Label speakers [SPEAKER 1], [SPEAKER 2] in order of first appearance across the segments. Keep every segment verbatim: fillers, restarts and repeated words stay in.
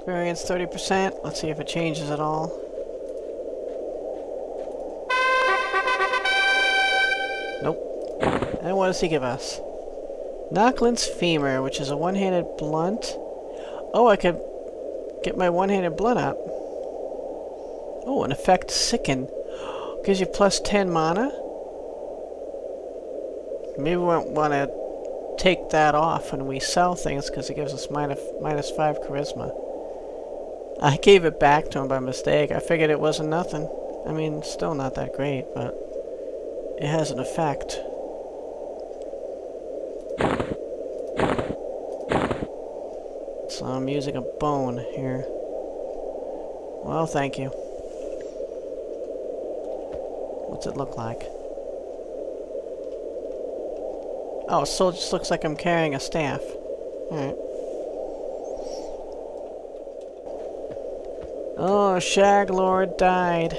[SPEAKER 1] Experience thirty percent. Let's see if it changes at all. Nope. And what does he give us? Knocklin's Femur, which is a one-handed blunt. Oh, I could get my one-handed blunt up. Oh, an effect Sicken. Gives you plus ten mana. Maybe we won't want to take that off when we sell things because it gives us minus, minus five charisma. I gave it back to him by mistake. I figured it wasn't nothing. I mean, still not that great, but it has an effect. So I'm using a bone here. Well, thank you. What's it look like? Oh, so it just looks like I'm carrying a staff. Alright. Oh, Shaglord died.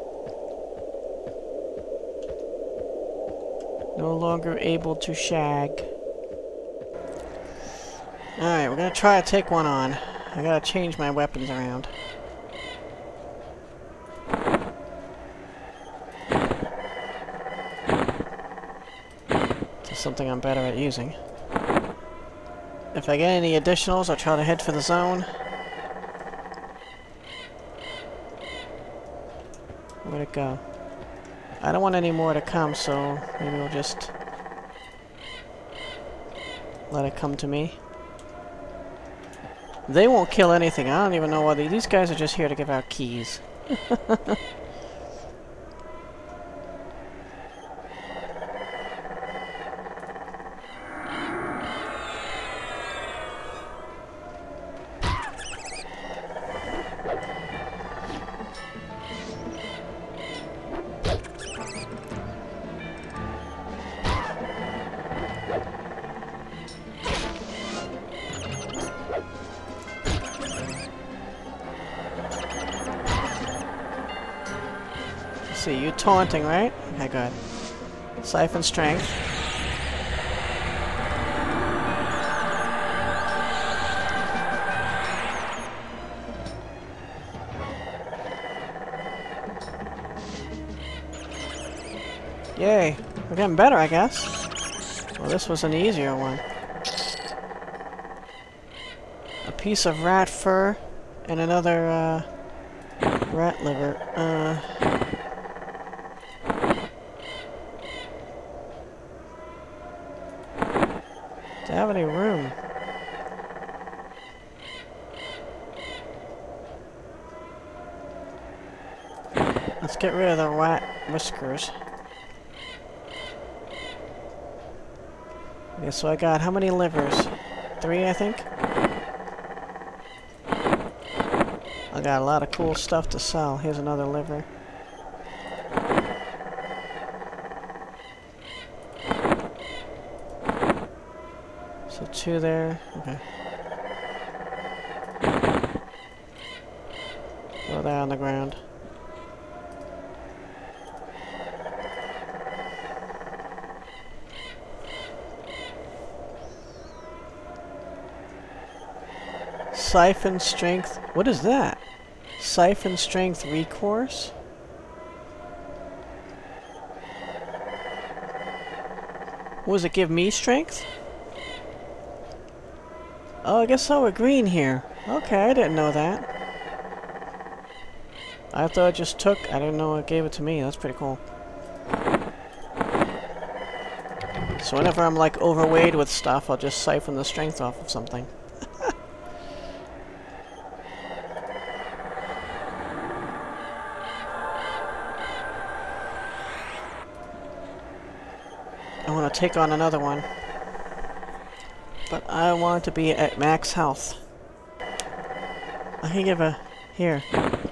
[SPEAKER 1] No longer able to shag. Alright, we're gonna try to take one on. I gotta change my weapons around. Something I'm better at using. If I get any additionals, I'll try to head for the zone. Where'd it go? I don't want any more to come, so maybe we'll just let it come to me. They won't kill anything. I don't even know why they, these guys are just here to give out keys. See, you taunting, right? Okay, good. Siphon strength. Yay! We're getting better, I guess. Well, this was an easier one. A piece of rat fur and another, uh, rat liver. Uh... Do I have any room? Let's get rid of the rat whiskers. Okay, so I got how many livers? Three, I think? I got a lot of cool stuff to sell. Here's another liver. So two there. Okay. Throw that on the ground. Siphon strength. What is that? Siphon strength recourse? What does it give me strength? Oh, I guess so, we're green here. Okay, I didn't know that. I thought it just took... I didn't know it gave it to me. That's pretty cool. So whenever I'm, like, overweight with stuff, I'll just siphon the strength off of something. I want to take on another one. But I want it to be at max health. I can give a... Here.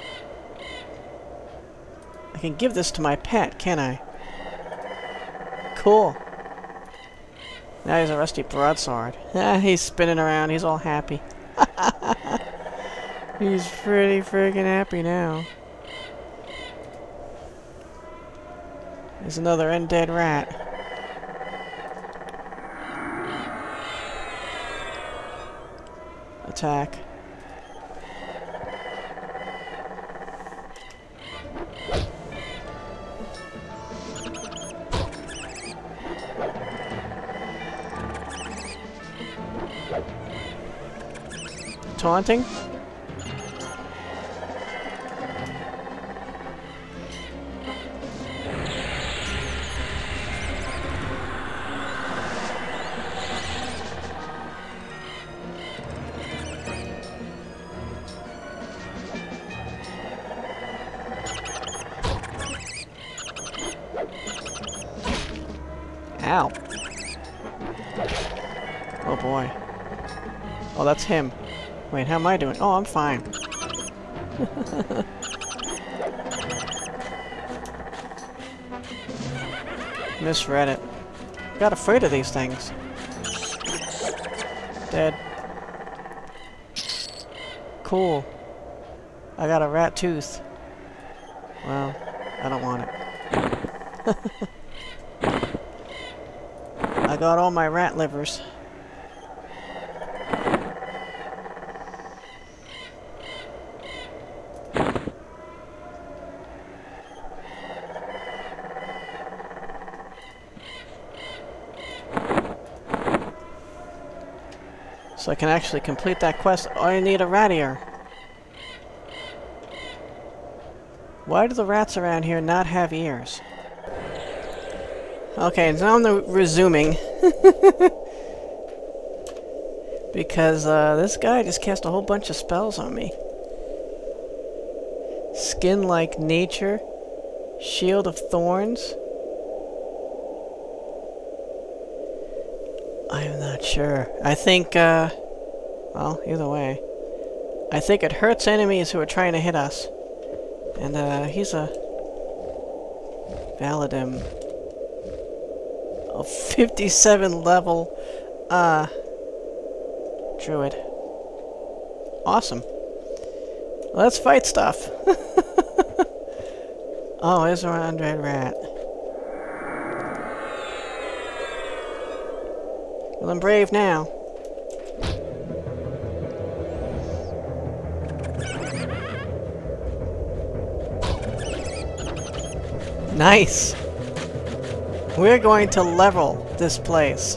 [SPEAKER 1] I can give this to my pet, can I? Cool. Now he's a rusty broadsword. Ah, he's spinning around. He's all happy. He's pretty friggin' happy now. There's another undead rat. Attack. taunting? Ow. Oh boy. Oh, that's him. Wait, how am I doing? Oh, I'm fine. Misread it. Got afraid of these things. Dead. Cool. I got a rat tooth. Well, I don't want it. I got all my rat livers. So I can actually complete that quest. Oh, I need a rat ear. Why do the rats around here not have ears? Okay, now I'm the resuming. Because uh, this guy just cast a whole bunch of spells on me. Skin like nature. Shield of thorns. I'm not sure. I think, uh... well, either way. I think it hurts enemies who are trying to hit us. And, uh, he's a... Valadim. A fifty-seven level, uh... druid. Awesome. Let's fight stuff. Oh, there's an undead rat. Well, I'm brave now. Nice! We're going to level this place.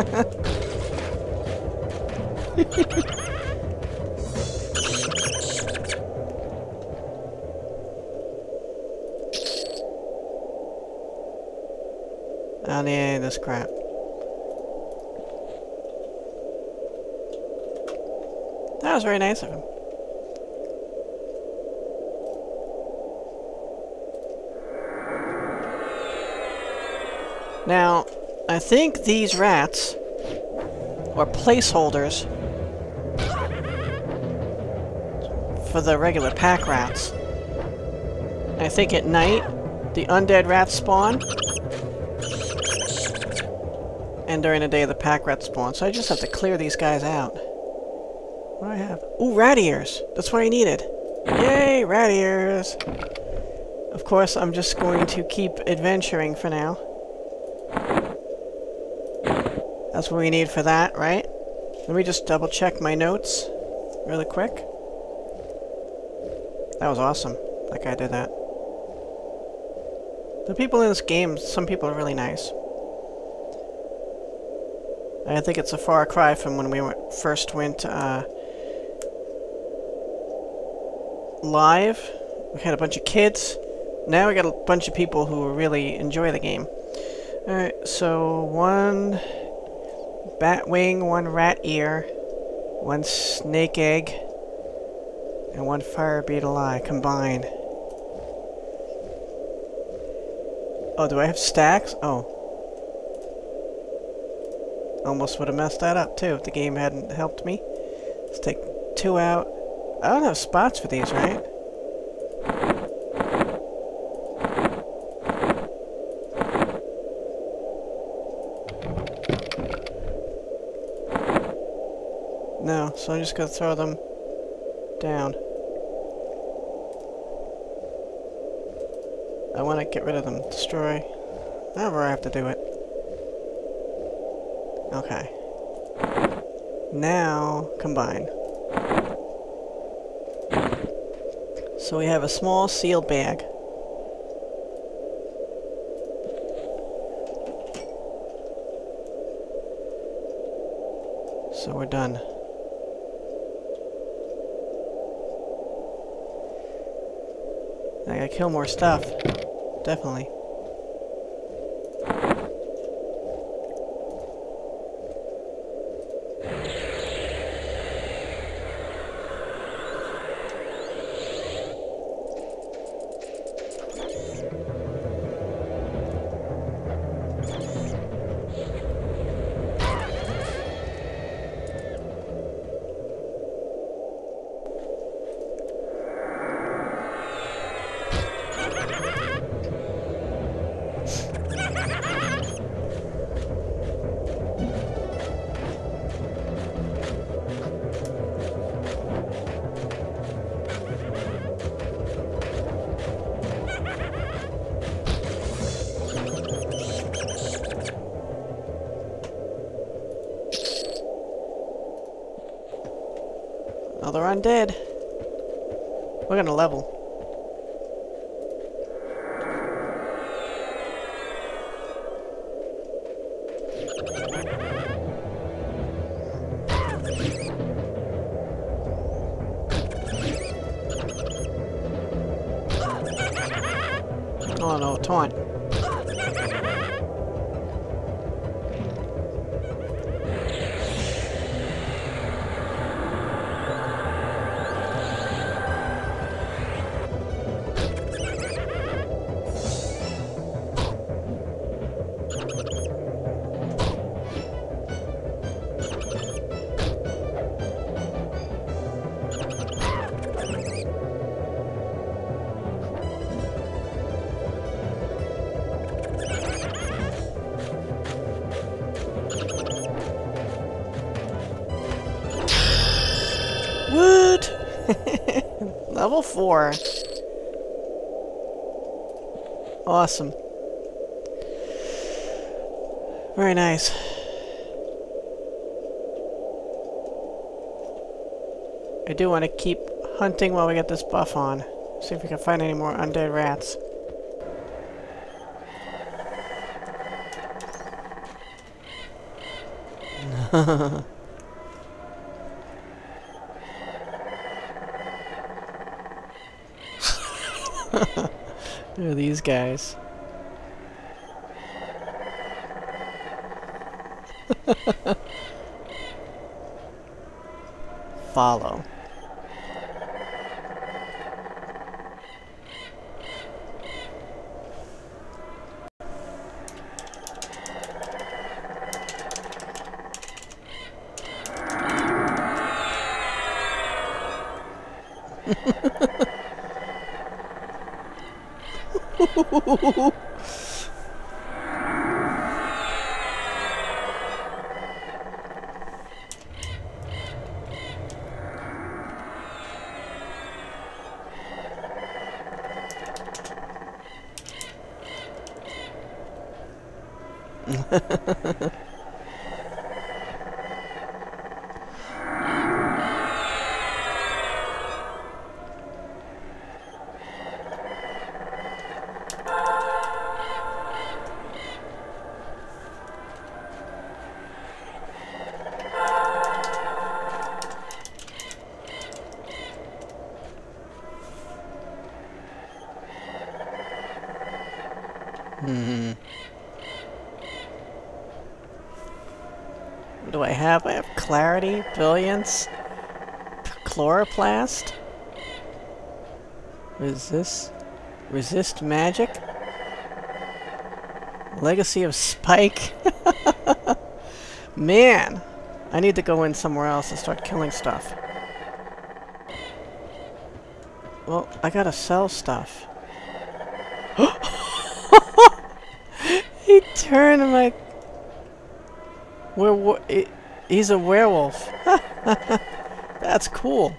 [SPEAKER 1] I don't need any of this crap. That was very nice of him. Now, I think these rats are placeholders for the regular pack rats. I think at night, the undead rats spawn, and during the day, the pack rats spawn. So I just have to clear these guys out. What do I have? Ooh, rat ears! That's what I needed. Yay, rat ears! Of course, I'm just going to keep adventuring for now. That's what we need for that, right? Let me just double check my notes really quick. That was awesome. That guy did that. The people in this game, some people are really nice. I think it's a far cry from when we went, first went uh, live. We had a bunch of kids. Now we got a bunch of people who really enjoy the game. Alright, so one bat wing, one rat ear, one snake egg, and one fire beetle eye combined. Oh, do I have stacks? Oh. Almost would have messed that up too if the game hadn't helped me. Let's take two out. I don't have spots for these, right? No, so I'm just gonna throw them down. I want to get rid of them. Destroy. However I have to do it. Okay. Now, combine. So we have a small sealed bag. So we're done. kill more stuff. Definitely. Oh, they're undead. We're gonna level. Oh no, taunt. What? Level four. Awesome. Very nice. I do want to keep hunting while we get this buff on. See if we can find any more undead rats. Who are these guys? Follow. Hmm. What do I have? I have clarity, brilliance, chloroplast, resist, resist magic, legacy of spike. Man, I need to go in somewhere else and start killing stuff. Well, I gotta sell stuff. He turned my... We're, he's a werewolf. That's cool.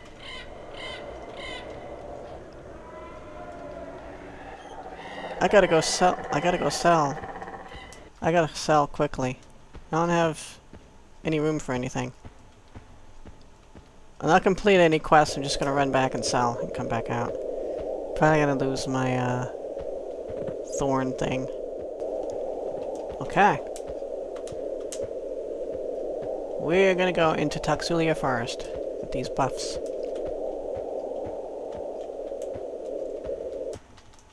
[SPEAKER 1] I gotta go sell. I gotta go sell. I gotta sell quickly. I don't have any room for anything. I'm not complete any quests. I'm just gonna run back and sell and come back out. Probably gonna lose my uh, thorn thing. Okay. We're gonna go into Toxulia Forest with these buffs.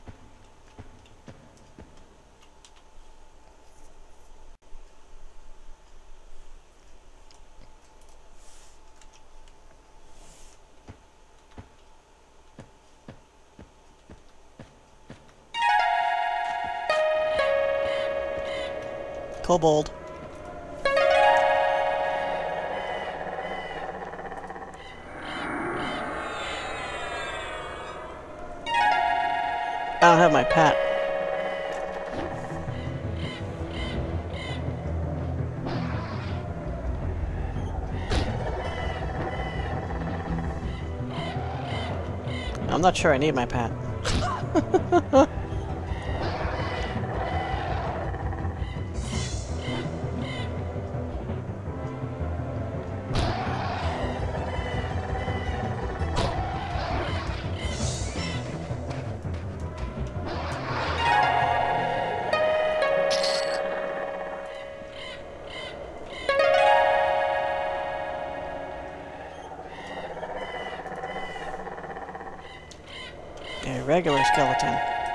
[SPEAKER 1] Kobold. I don't have my pet. I'm not sure I need my pet. A regular skeleton.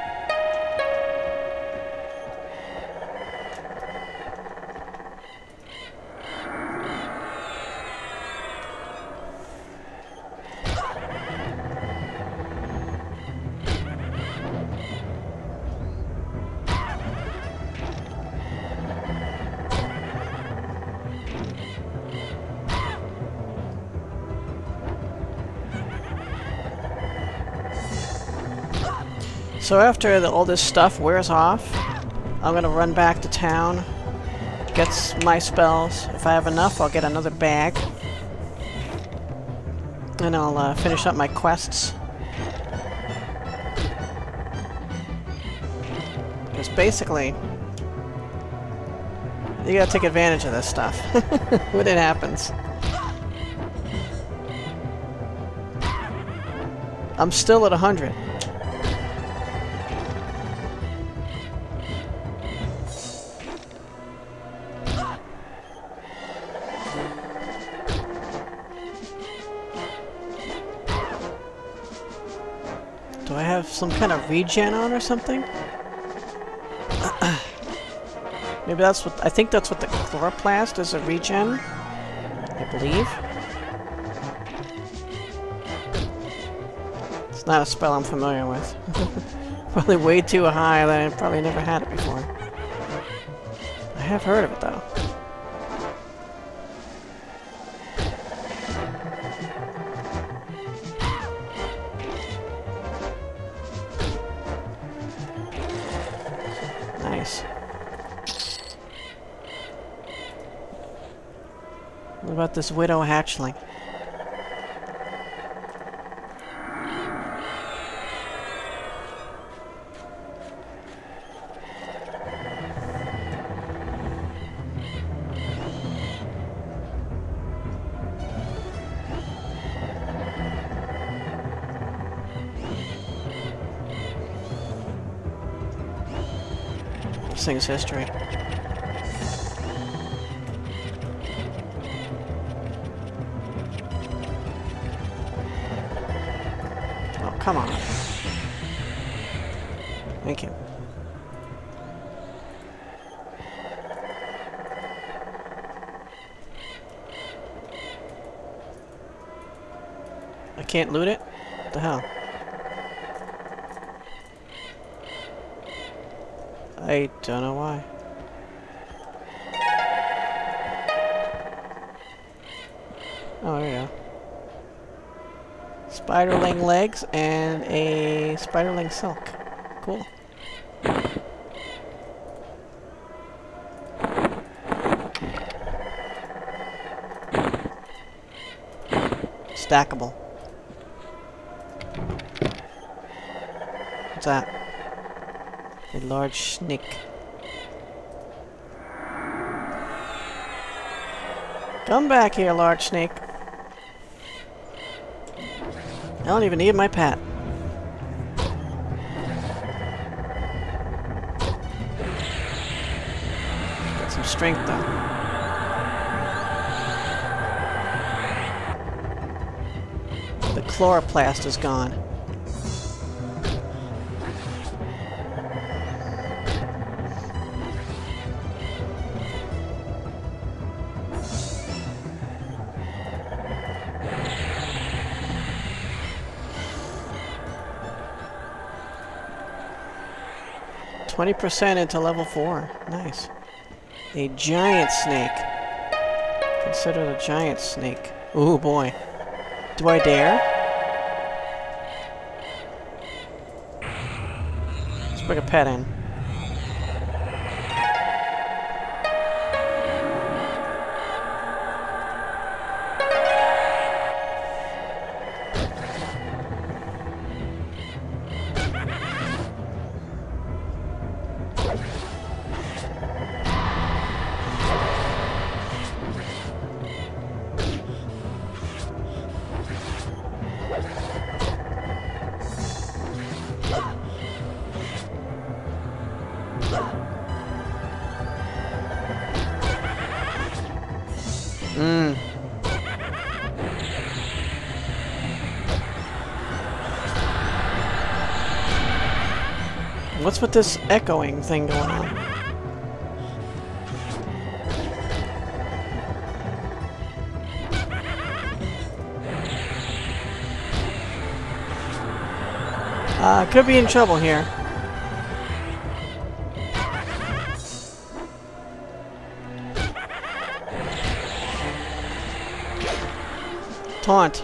[SPEAKER 1] So after the, all this stuff wears off, I'm gonna run back to town, get s- my spells. If I have enough, I'll get another bag. And I'll uh, finish up my quests. Because basically, you gotta take advantage of this stuff when it happens. I'm still at one hundred. Do I have some kind of regen on or something? Maybe that's what... I think that's what the chloroplast is, a regen. I believe. It's not a spell I'm familiar with. Probably way too high that I probably never had it before. I have heard of it though. Nice. What about this widow hatchling? This thing's history. Oh, come on. Thank you. I can't loot it? What the hell? I don't know why. Oh, there you go. Spiderling legs and a spiderling silk. Cool. Stackable. What's that? A large snake. Come back here, large snake. I don't even need my pet. Get some strength though. The chloroplast is gone. twenty percent into level four. Nice. A giant snake. Consider the giant snake. Ooh, boy. Do I dare? Let's bring a pet in. Mm. What's with this echoing thing going on? Uh, could be in trouble here. Taunt.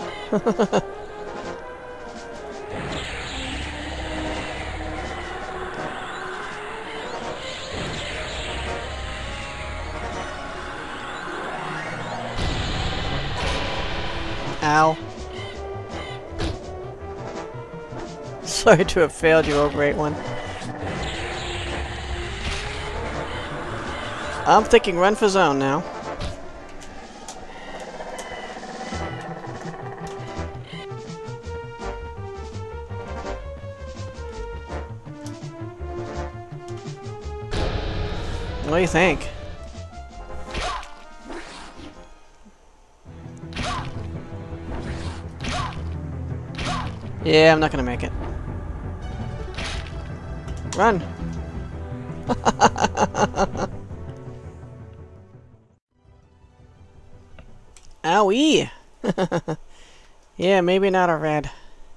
[SPEAKER 1] Ow. Sorry to have failed you, oh great one. I'm thinking run for zone now. What do you think? Yeah, I'm not gonna make it. Run! Owie! Yeah, maybe not a red.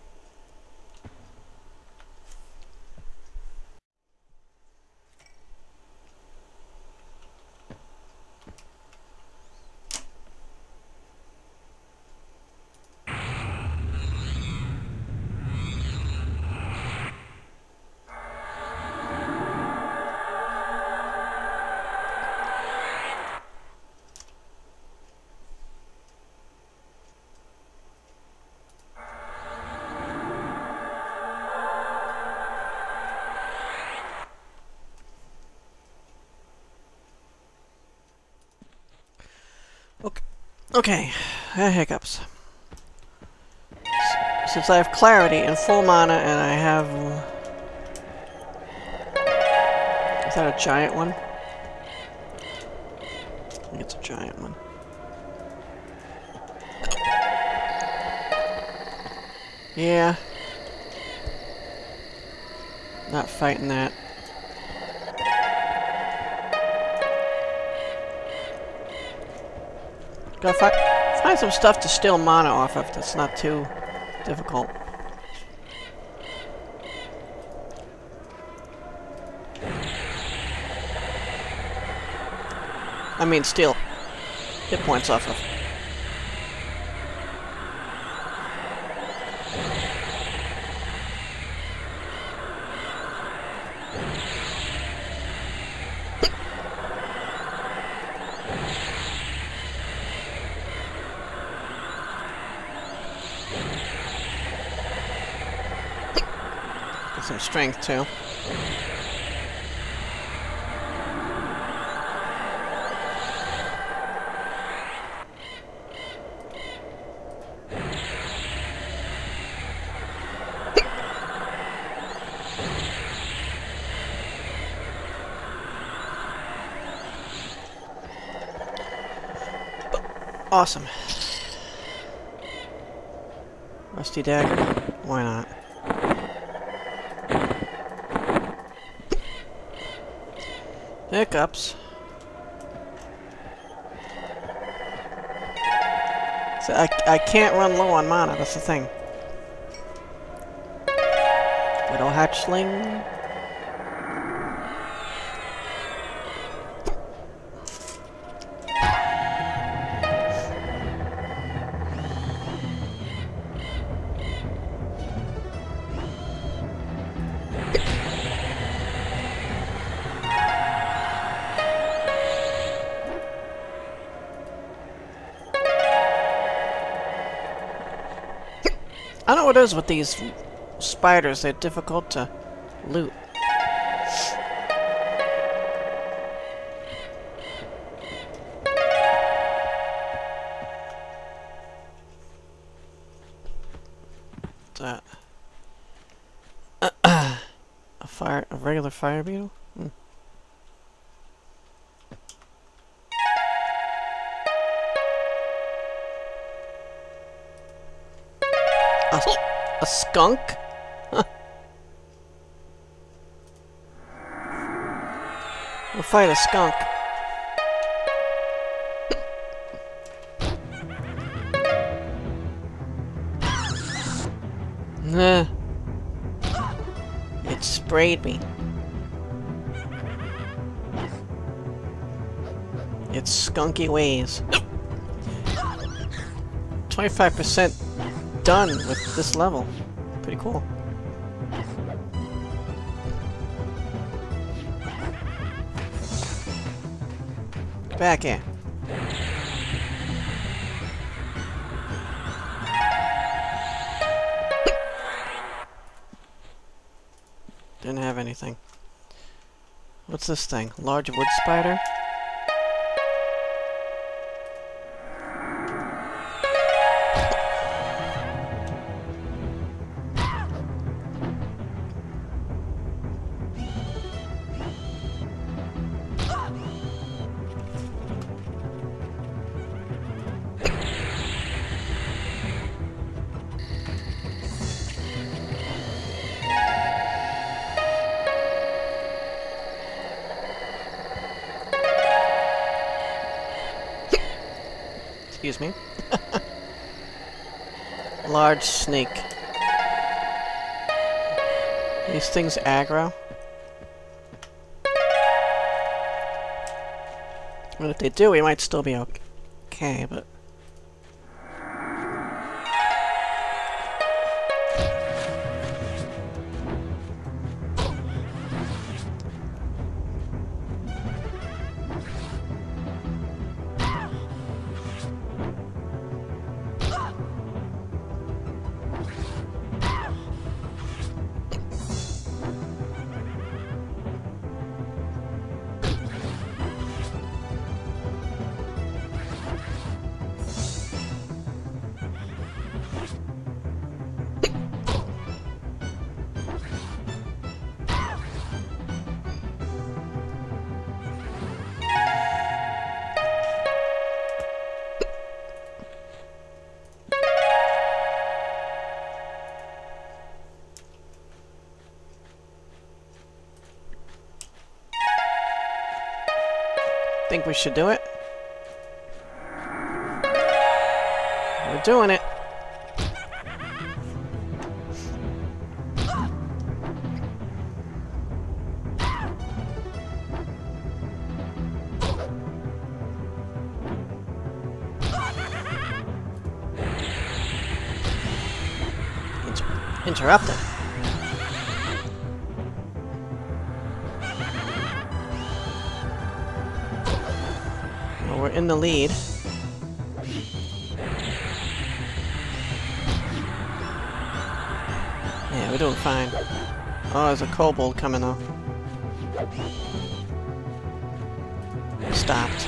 [SPEAKER 1] Okay, okay. Uh, hiccups. S since I have clarity and full mana, and I have... Is that a giant one? I think it's a giant one. Yeah. Not fighting that. Gotta fi find some stuff to steal mana off of that's not too difficult. I mean, steal hit points off of. Some strength too. Awesome. Rusty dagger? Why not? Hiccups. So I, I can't run low on mana, that's the thing. Widow hatchling. I don't know what it is with these spiders. They're difficult to loot. What's that? a fire, a regular fire beetle? Hmm. A, a skunk? Huh. We'll fight a skunk. Nah. It sprayed me. Its skunky ways. twenty-five percent done with this level. Pretty cool. Get back here. Didn't have anything. What's this thing? Large wood spider? Excuse me. Large snake. These things aggro. And if they do, we might still be okay, but... Think we should do it? We're doing it. Inter interrupted. We're in the lead. Yeah, we're doing fine. Oh, there's a kobold coming though. Stopped.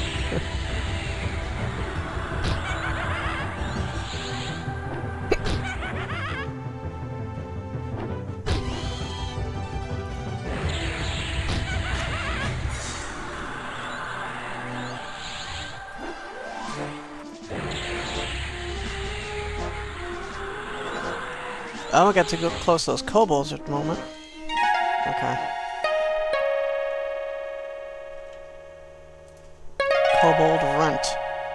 [SPEAKER 1] Oh, I got to go close to those kobolds at the moment. Okay. Kobold runt.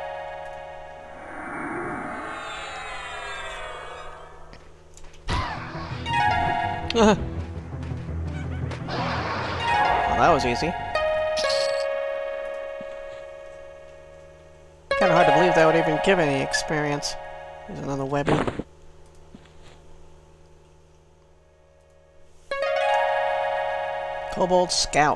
[SPEAKER 1] Well, that was easy. Kinda hard to believe that would even give any experience. There's another webby. Kobold Scout.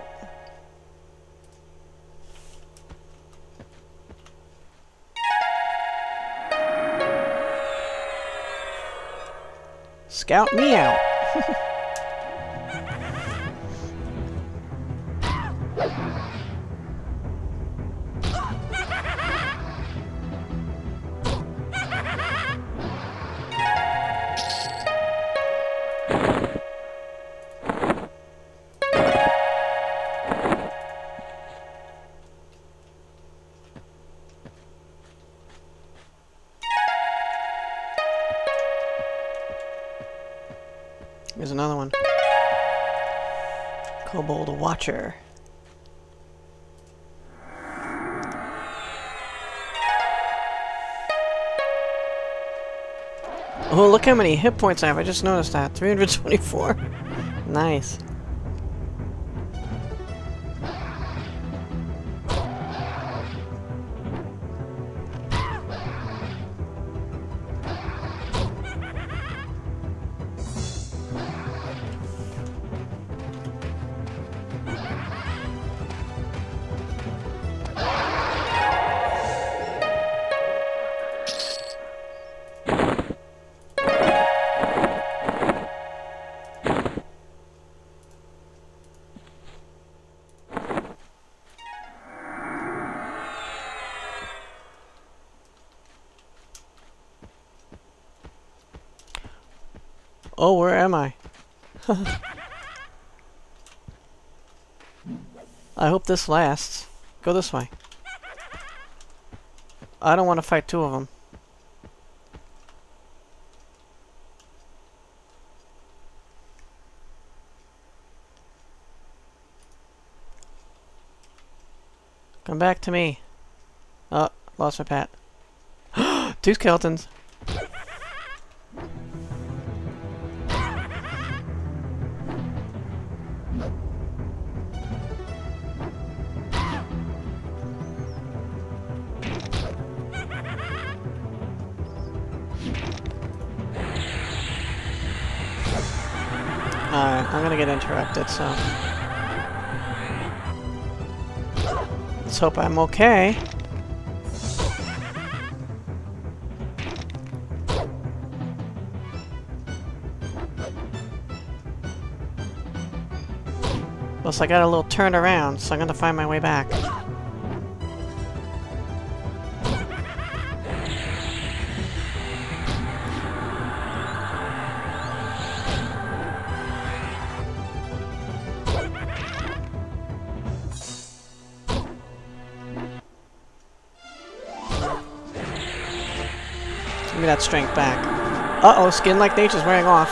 [SPEAKER 1] Scout me out. Here's another one. Kobold Watcher. Oh, look how many hit points I have. I just noticed that. three hundred twenty-four. Nice. Oh, where am I? I hope this lasts. Go this way. I don't want to fight two of them. Come back to me. Oh, lost my pat. Two skeletons. Alright, I'm gonna get interrupted, so... let's hope I'm okay. Plus I got a little turned around, so I'm gonna find my way back. Give me that strength back. Uh-oh, skin like nature's wearing off.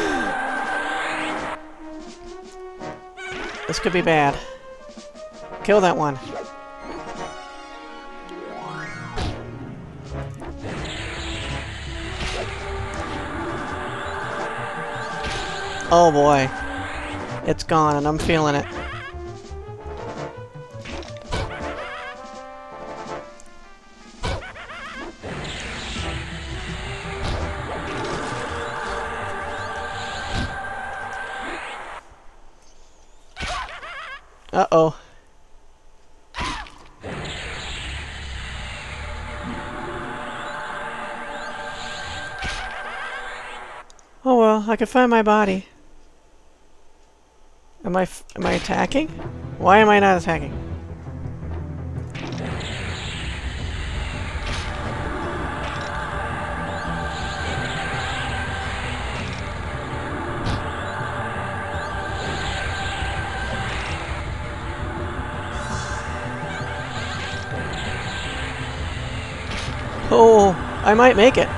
[SPEAKER 1] This could be bad. Kill that one. Oh boy. It's gone and I'm feeling it. Uh-oh. Oh well, I can find my body. Am I f am I attacking? Why am I not attacking? Oh, I might make it.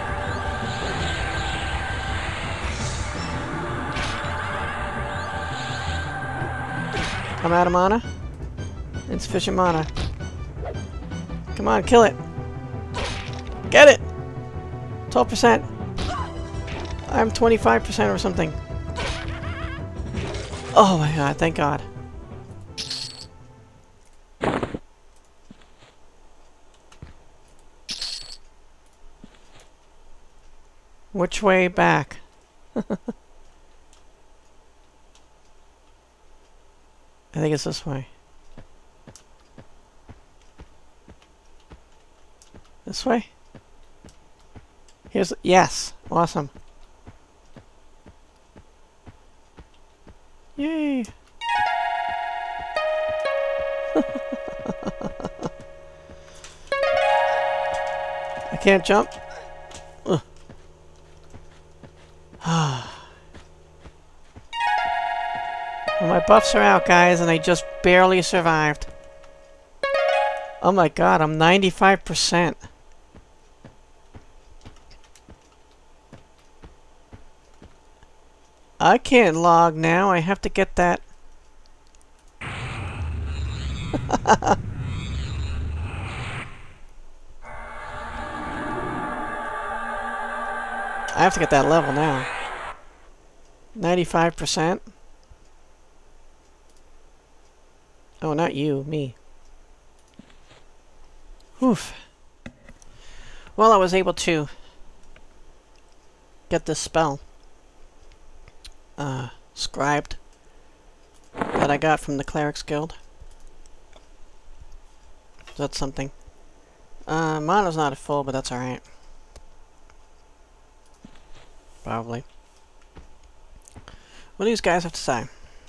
[SPEAKER 1] I'm out of mana. Insufficient mana. Come on, kill it. Get it! twelve percent. I'm twenty-five percent or something. Oh my god, thank god. Which way back? I think it's this way. This way? Here's... yes! Awesome. I can't jump. Ugh. Well, my buffs are out, guys, and I just barely survived. Oh my god, I'm ninety-five percent. I can't log now. I have to get that. I have to get that level now. ninety-five percent. Oh, not you, me. Oof. Well, I was able to get this spell. Uh, scribed. That I got from the Cleric's Guild. That's something. Uh, mana's not at full, but that's alright. Probably. What do these guys have to say?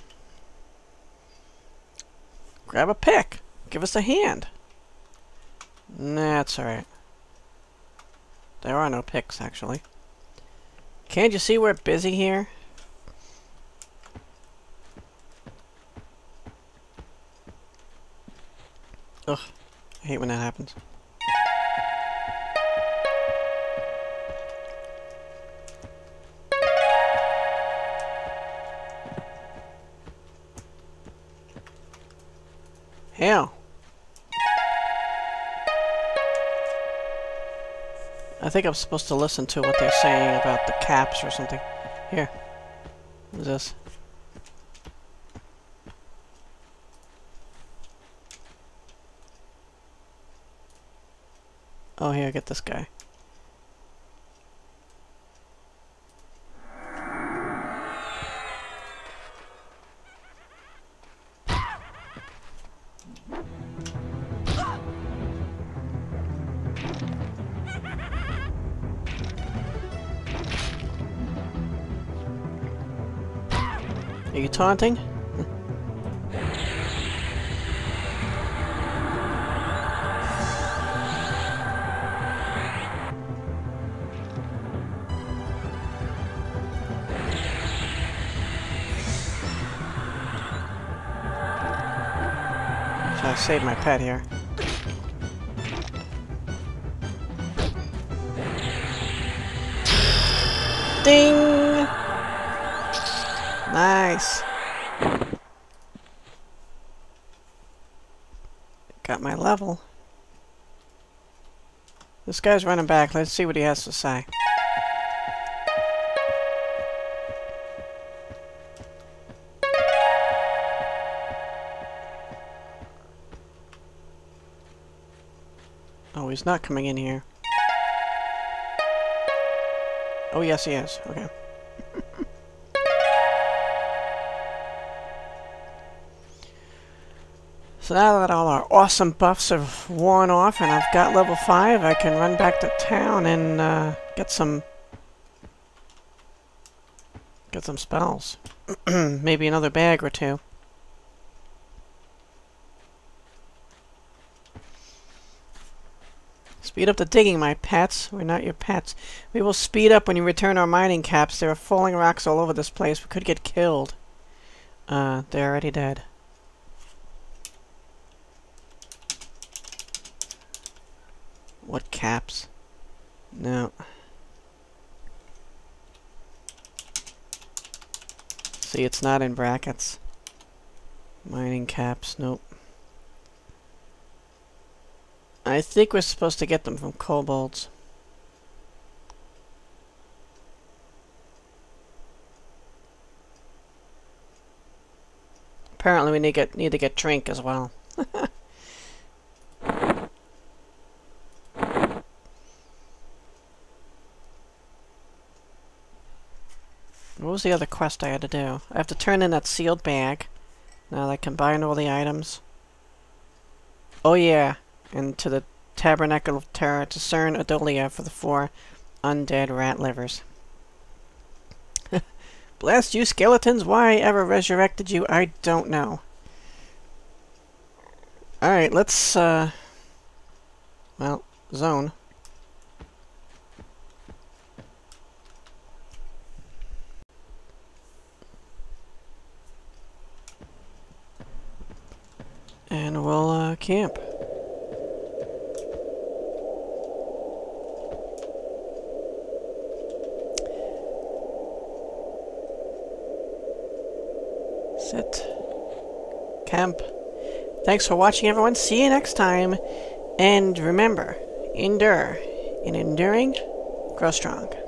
[SPEAKER 1] Grab a pick. Give us a hand. Nah, that's alright. There are no picks, actually. Can't you see we're busy here? Ugh. I hate when that happens. Hell. I think I'm supposed to listen to what they're saying about the caps or something. Here. What is this? Oh, here, get this guy. Are you taunting? So I saved my pet here. Ding! Nice. Got my level. This guy's running back. Let's see what he has to say. Oh, he's not coming in here. Oh, yes, he is. Okay. So now that all our awesome buffs have worn off and I've got level five, I can run back to town and uh, get some get some spells. Maybe another bag or two. Speed up the digging, my pets. We're not your pets. We will speed up when you return our mining caps. There are falling rocks all over this place. We could get killed. Uh, they're already dead. What caps? No. See, it's not in brackets. Mining caps, nope. I think we're supposed to get them from kobolds. Apparently we need to get, need to get drink as well. What was the other quest I had to do? I have to turn in that sealed bag. Now that I combined all the items. Oh yeah, and to the Tabernacle of Terror to Cern Adolia for the four undead rat livers. Blast you, skeletons! Why I ever resurrected you, I don't know. Alright, let's, uh... well, zone. camp. Sit. Camp. Thanks for watching, everyone. See you next time. And remember, endure. In enduring, grow strong.